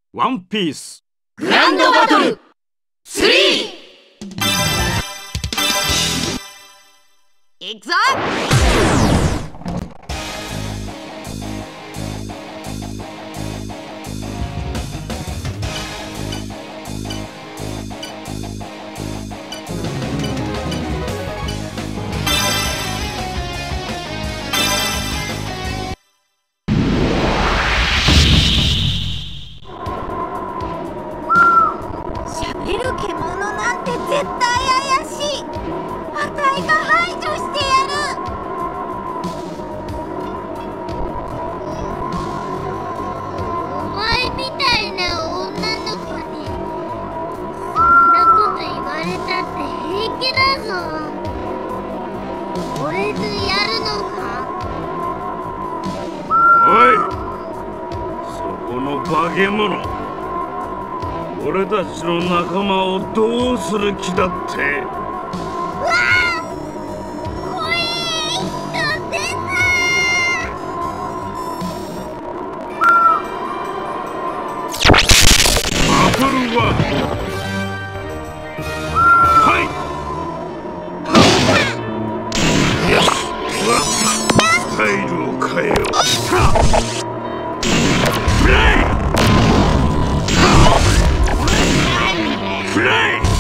ワンピースグランドバトル 3！ いくぞ。喋る獣なんて絶対怪しい。あたいが排除してやる。 お前みたいな女の子にそんなこと言われたって平気だぞ。俺とやるのか？ おい、そこの化け物、俺たちの仲間をどうする気だって。 うわあ！怖い人出た！ バトルははいスタイルを変えよう。フライフライ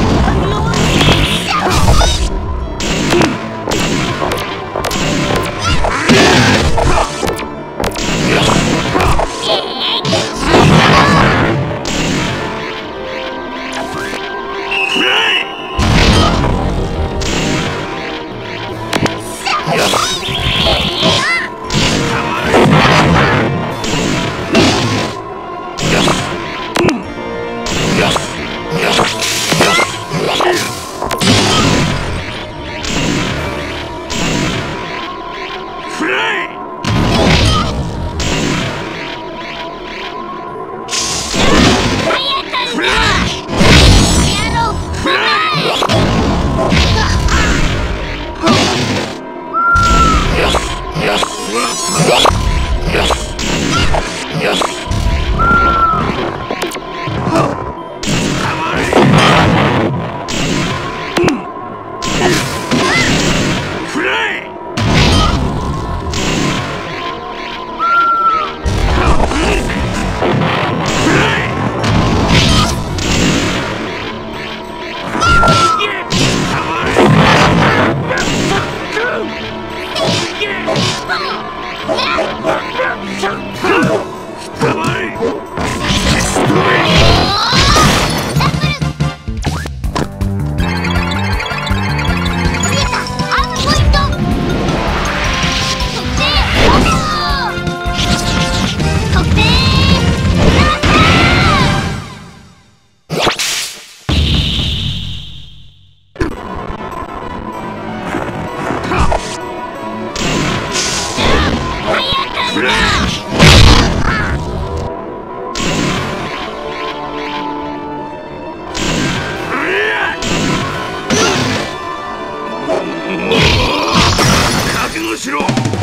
覚悟しろ。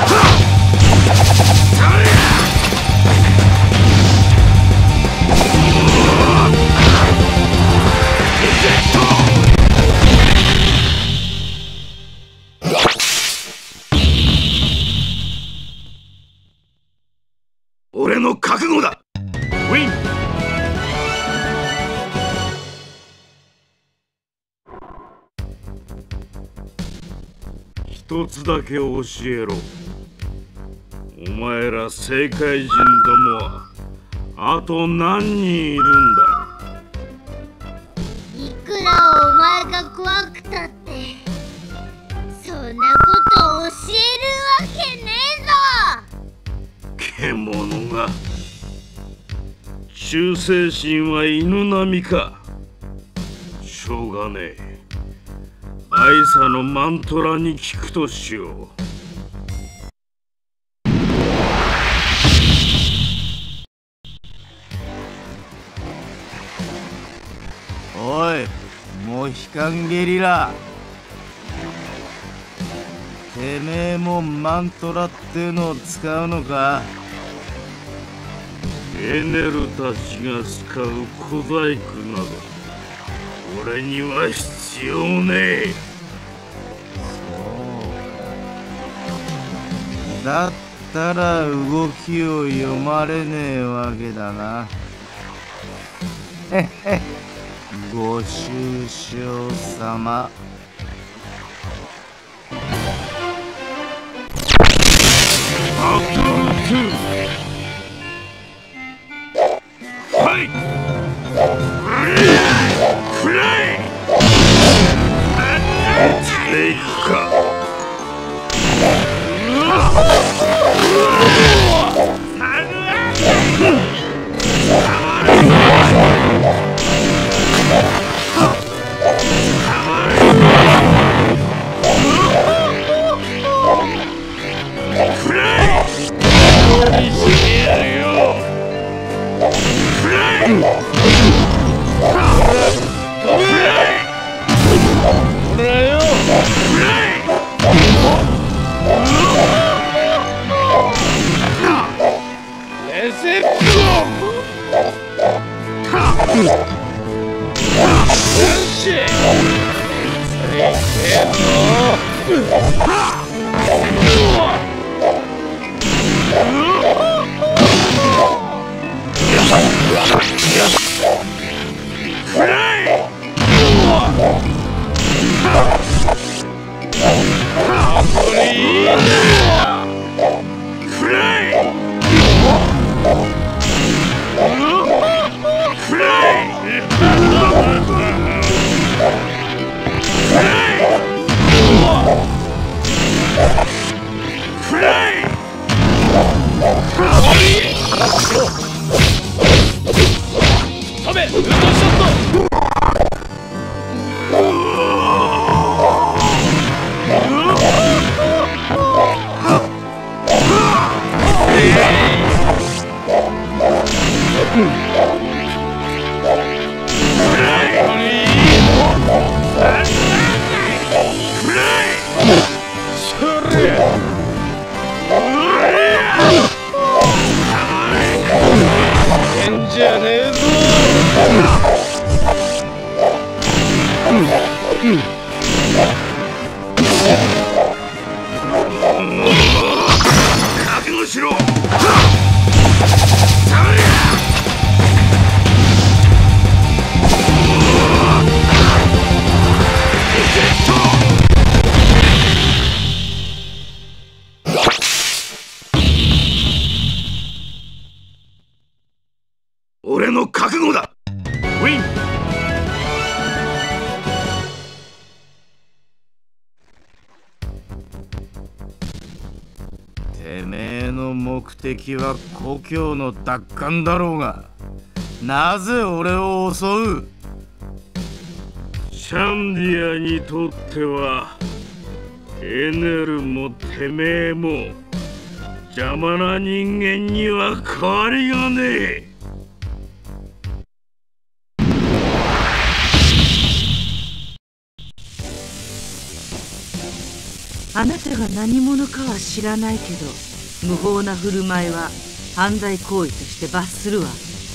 俺の覚悟だ。ウィン。一つだけ教えろ。お前ら世界人どもはあと何人いるんだ。 いくらお前が怖くたってそんなこと教えるわけねえぞ。 獣が。忠誠心は犬並みか。しょうがねえ。アイサのマントラに聞くとしよう。 おい、モヒカンゲリラ。てめえもマントラってのを使うのか？ いエネルたちが使う小細工など俺には必要ねえ。 だったら動きを読まれねえわけだな。へへ、ご愁傷様。 バトル2ファイト。くらえていくか。覚悟しろ。俺の覚悟だ。ウィン。 てめえの目的は故郷の奪還だろうが、なぜ俺を襲う？ シャンディアにとってはエネルもてめえも邪魔な人間には変わりがねえ。 あなたが何者かは知らないけど、無法な振る舞いは犯罪行為として罰するわ。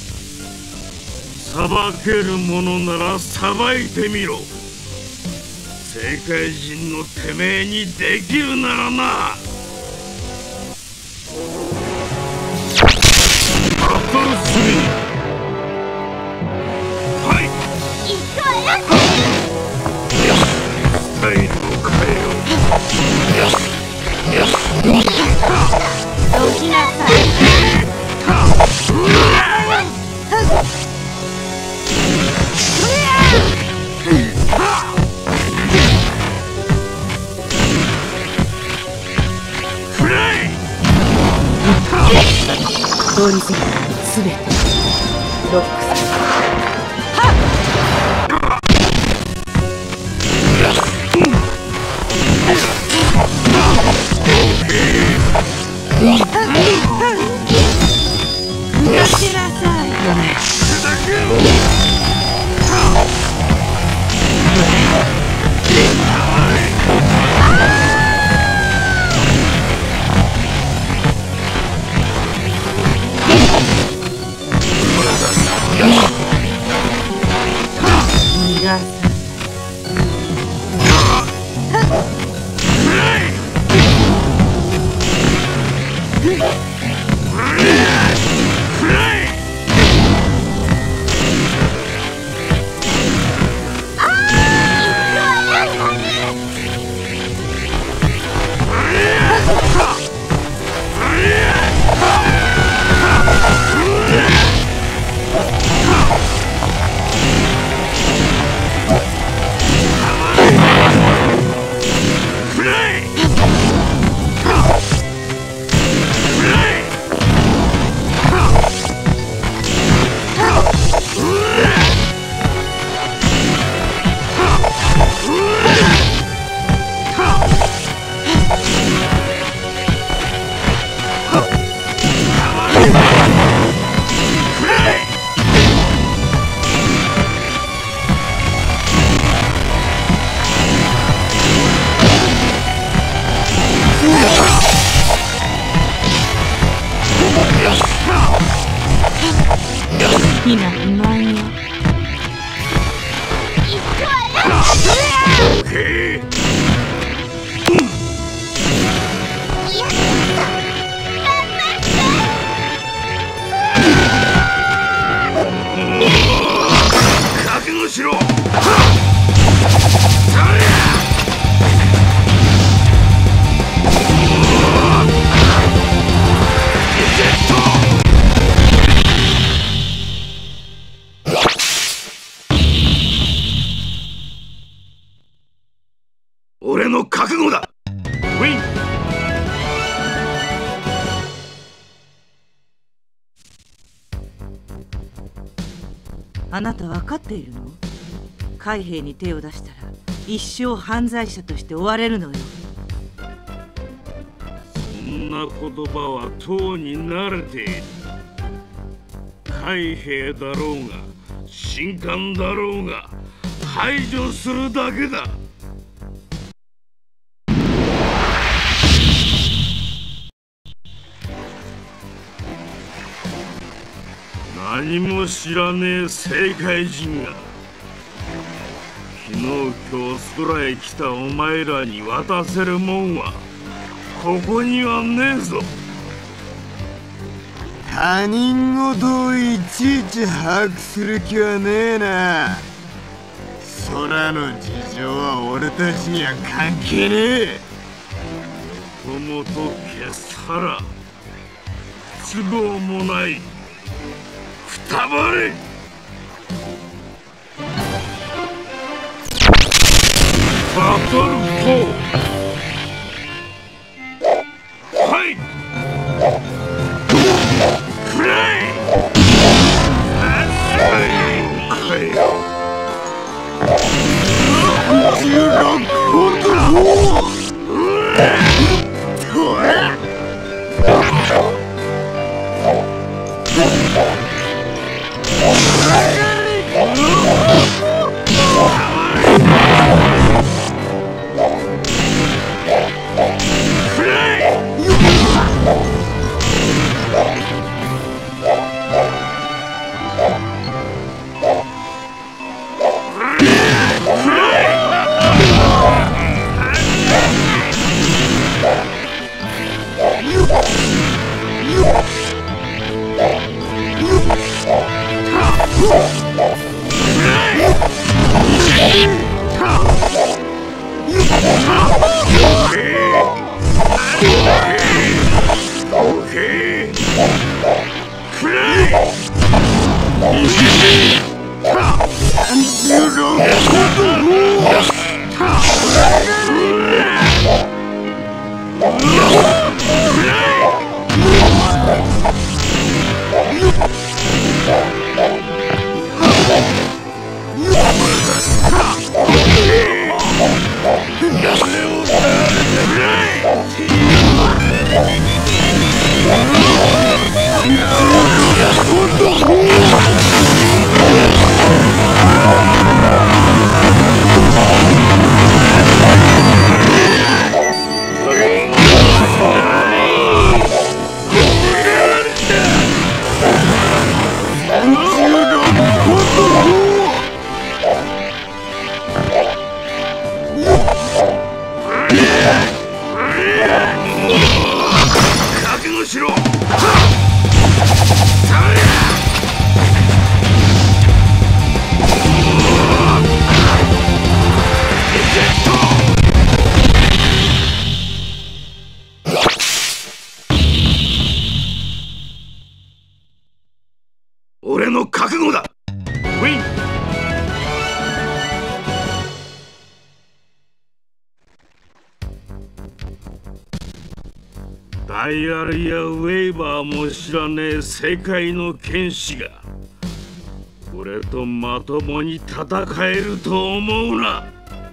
裁けるものなら裁いてみろ。世界人のてめえにできるならな。バトル3ファイト。スタイルを変えよう。 どきなさい。 通り過ぎたすべてロックされた。 ひな不満よ。 覚悟しろ。俺の覚悟だ。ウィン。 あなた分かっているの？海兵に手を出したら一生犯罪者として追われるのよ。 そんな言葉はとうに慣れている。海兵だろうが神官だろうが排除するだけだ。何も知らねえ政界人が昨日今日空へ来たお前らに渡せるもんはここにはねえぞ。 他人事をいちいち把握する気はねえな。空の事情は俺たちには関係ねえ。 友と消さら都合もないくたばれ。バトル4。はいくらい。覚悟しろ。俺の覚悟だ。ウィン。ダイアルやウェイバーも知らねえ世界の剣士が俺とまともに戦えると思うな。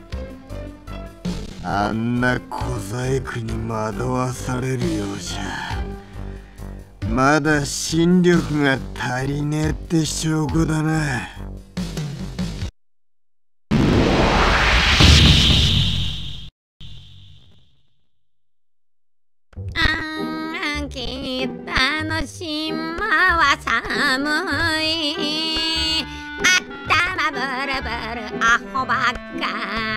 あんな小細工に惑わされるようじゃまだ心力が足りねえって証拠だな。 北の島は寒い。頭ブルブルアホばっか。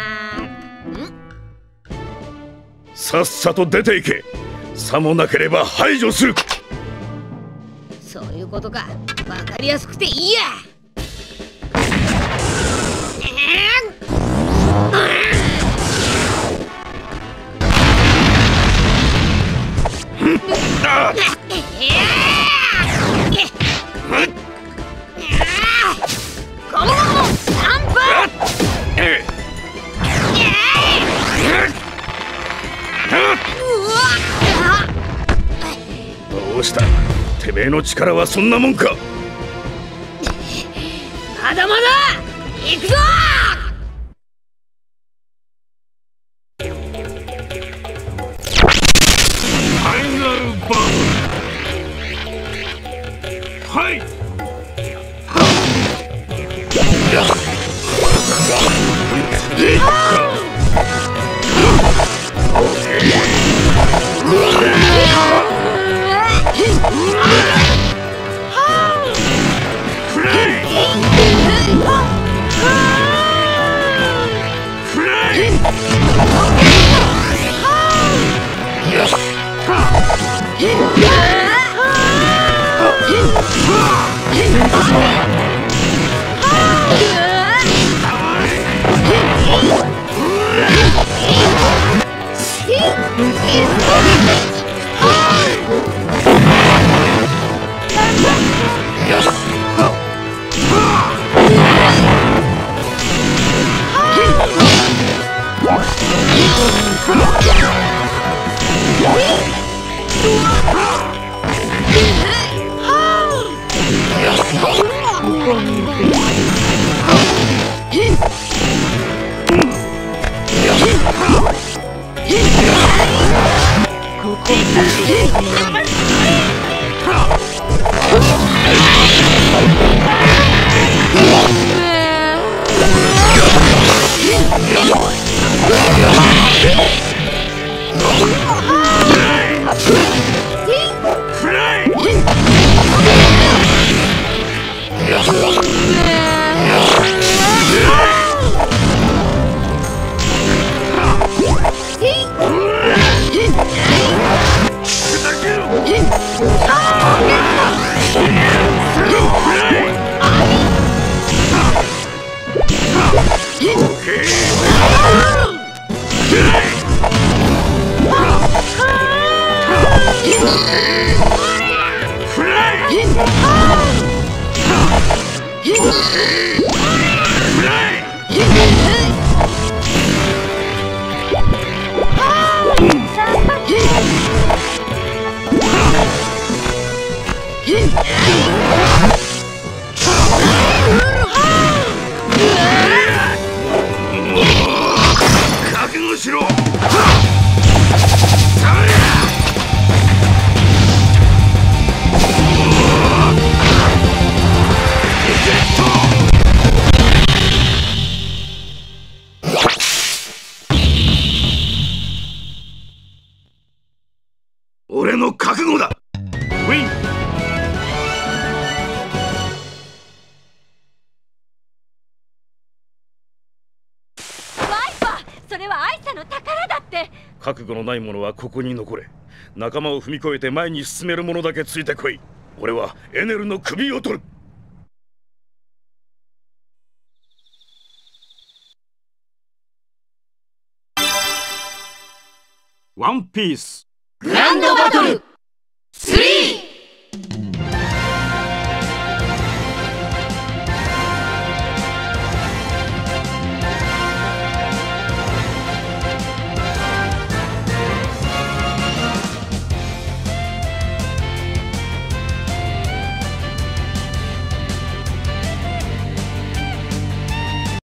さっさと出ていけ。さもなければ排除する。 そういうことか。わかりやすくていいや。 どうした？てめえの力はそんなもんか？ まだまだ行くぞ！ ファイナルバトル。はい。覚悟しろ。俺の覚悟だ。ウィン。 ワイパー、それはアイサの宝だって。 覚悟のない者はここに残れ。 仲間を踏み越えて前に進める者だけついてこい。俺はエネルの首を取る。ワンピースグランドバトル。